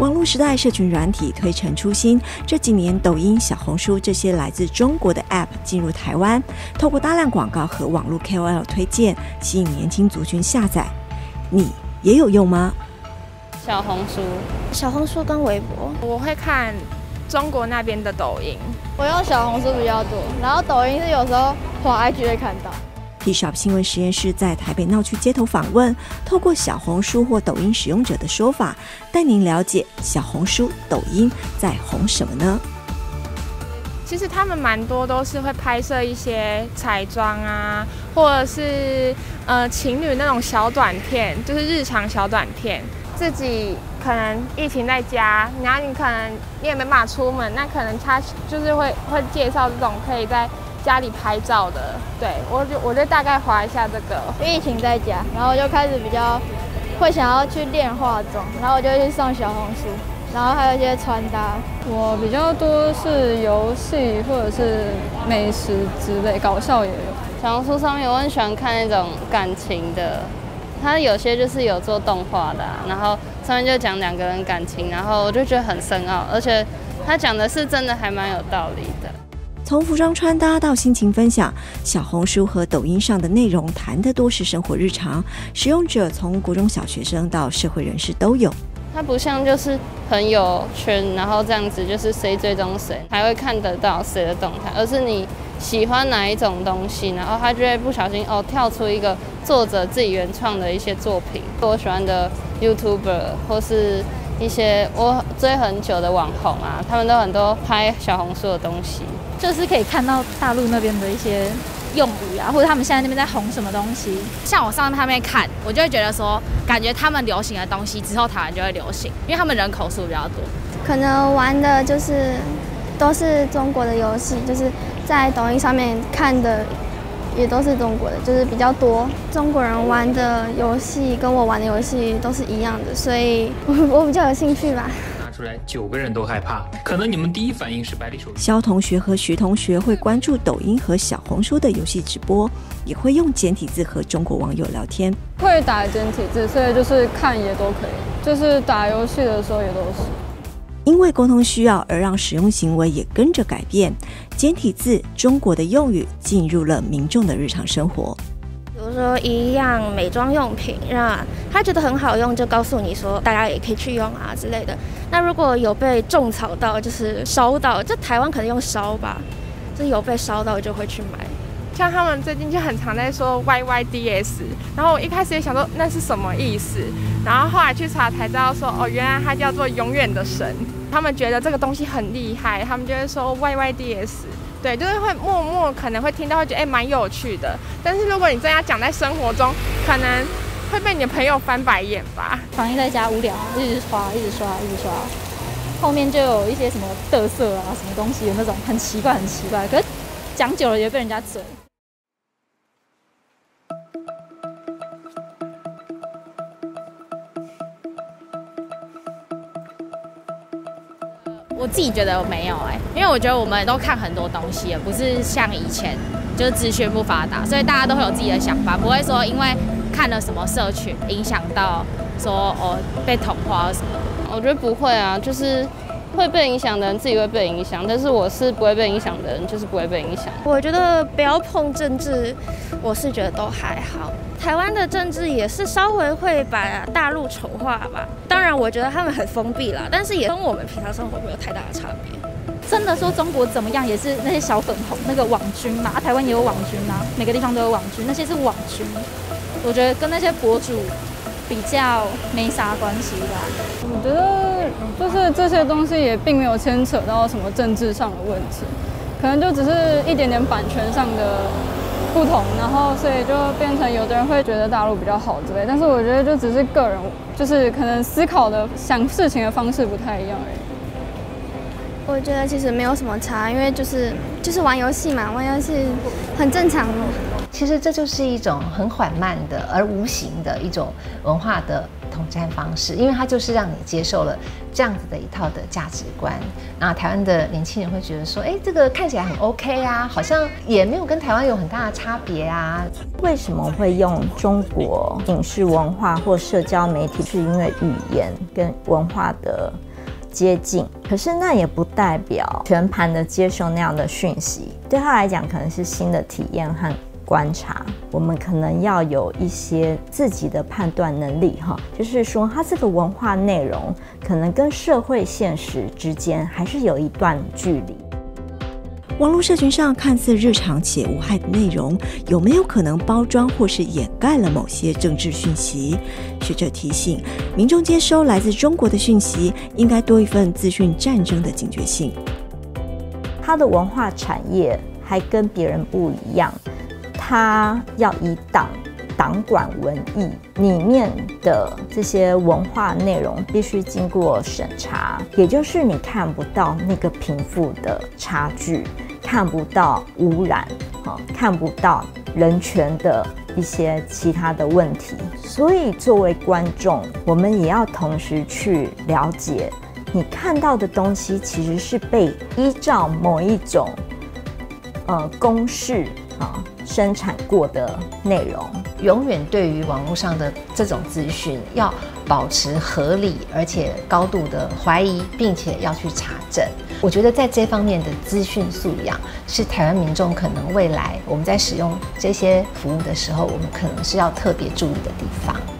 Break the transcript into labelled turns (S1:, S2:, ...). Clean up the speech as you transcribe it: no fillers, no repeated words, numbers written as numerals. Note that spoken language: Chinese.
S1: 网络时代，社群软体推陈出新，这几年抖音、小红书这些来自中国的 App 进入台湾，透过大量广告和网络 KOL 推荐，吸引年轻族群下载。你也有用吗？
S2: 小红书跟微博，
S3: 我会看中国那边的抖音。
S4: 我用小红书比较多，然后抖音是有时候滑 IG 会看到。
S1: T-Shop 新闻实验室在台北闹区街头访问，透过小红书或抖音使用者的说法，带您了解小红书、抖音在红什么呢？
S3: 其实他们蛮多都是会拍摄一些彩妆啊，或者是情侣那种小短片，就是日常小短片。自己可能疫情在家，然后你可能你也没办法出门，那可能他就是会介绍这种可以在家里拍照的。对，我就大概滑一下这个。
S4: 疫情在家，然后我就开始比较会想要去练化妆，然后我就去上小红书，然后还有一些穿搭。
S5: 我比较多是游戏或者是美食之类，搞笑也有。
S2: 小红书上面我很喜欢看那种感情的，它有些就是有做动画的然后上面就讲两个人感情，然后我就觉得很深奥，而且他讲的是真的还蛮有道理的。
S1: 从服装穿搭到心情分享，小红书和抖音上的内容谈的多是生活日常，使用者从国中小学生到社会人士都有。
S2: 它不像就是朋友圈，然后这样子就是谁追踪谁，还会看得到谁的动态，而是你喜欢哪一种东西，然后他就会不小心跳出一个作者自己原创的一些作品。我喜欢的 YouTuber 或是一些我追很久的网红啊，他们都很多拍小红书的东西，
S6: 就是可以看到大陆那边的一些用语啊，或者他们现在那边在红什么东西。
S7: 像我上他们看，我就会觉得说，感觉他们流行的东西之后台湾就会流行，因为他们人口数比较多。
S4: 可能玩的就是都是中国的游戏，就是在抖音上面看的也都是中国的，就是比较多。中国人玩的游戏跟我玩的游戏都是一样的，所以我比较有兴趣吧。
S8: 出来9个人都害怕，可能你们第一反应是百里手。
S1: 肖同学和徐同学会关注抖音和小红书的游戏直播，也会用简体字和中国网友聊天。
S5: 会打简体字，所以就是看也都可以，就是打游戏的时候也都是。
S1: 因为沟通需要而让使用行为也跟着改变，简体字中国的用语进入了民众的日常生活。
S9: 比如说一样美妆用品，那他觉得很好用，就告诉你说大家也可以去用啊之类的。那如果有被种草到，就是烧到，就台湾可能用烧吧，就是有被烧到就会去买。
S3: 像他们最近就很常在说 YYDS， 然后我一开始也想说那是什么意思，然后后来去查才知道说原来它叫做永远的神。他们觉得这个东西很厉害，他们就会说 YYDS。对，就是会默默可能会听到，会觉得蛮有趣的。但是如果你真要讲在生活中，可能会被你的朋友翻白眼吧。
S6: 防疫在家无聊，一直刷，后面就有一些什么嘚瑟啊，什么东西的那种，很奇怪。可是讲久了也被人家嘴。
S7: 我自己觉得没有因为我觉得我们都看很多东西，不是像以前就是资讯不发达，所以大家都会有自己的想法，不会说因为看了什么社群影响到说被同化什么的。
S2: 我觉得不会啊，就是会被影响的人自己会被影响，但是我是不会被影响的人，就是不会被影响。
S9: 我觉得不要碰政治，我是觉得都还好。台湾的政治也是稍微会把大陆丑化吧，当然我觉得他们很封闭啦，但是也跟我们平常生活没有太大的差别。
S6: 真的说中国怎么样，也是那些小粉红那个网军嘛，台湾也有网军啊，每个地方都有网军，那些是网军。我觉得跟那些博主比较没啥关系吧。
S5: 我觉得就是这些东西也并没有牵扯到什么政治上的问题，可能就只是一点点版权上的不同，然后所以就变成有的人会觉得大陆比较好之类，但是我觉得就只是个人，就是可能思考的想事情的方式不太一样而已。
S4: 我觉得其实没有什么差，因为就是玩游戏嘛，玩游戏很正常的。
S10: 其实这就是一种很缓慢的而无形的一种文化的统战方式，因为它就是让你接受了这样子的一套的价值观。那台湾的年轻人会觉得说，这个看起来很 OK 啊，好像也没有跟台湾有很大的差别啊。
S11: 为什么会用中国影视文化或社交媒体？是因为语言跟文化的接近，可是那也不代表全盘的接受那样的讯息。对他来讲，可能是新的体验和观察。我们可能要有一些自己的判断能力，就是说，它这个文化内容可能跟社会现实之间还是有一段距离。
S1: 网络社群上看似日常且无害的内容，有没有可能包装或是掩盖了某些政治讯息？学者提醒，民众接收来自中国的讯息，应该多一份资讯战争的警觉性。
S11: 它的文化产业还跟别人不一样，它要以党管文艺，里面的这些文化内容必须经过审查，也就是你看不到那个贫富的差距，看不到污染，看不到人权的一些其他的问题。所以作为观众，我们也要同时去了解，你看到的东西其实是被依照某一种公式生产过的内容。
S10: 永远对于网络上的这种资讯要保持合理而且高度的怀疑，并且要去查证。我觉得在这方面的资讯素养是台湾民众可能未来我们在使用这些服务的时候，我们可能是要特别注意的地方。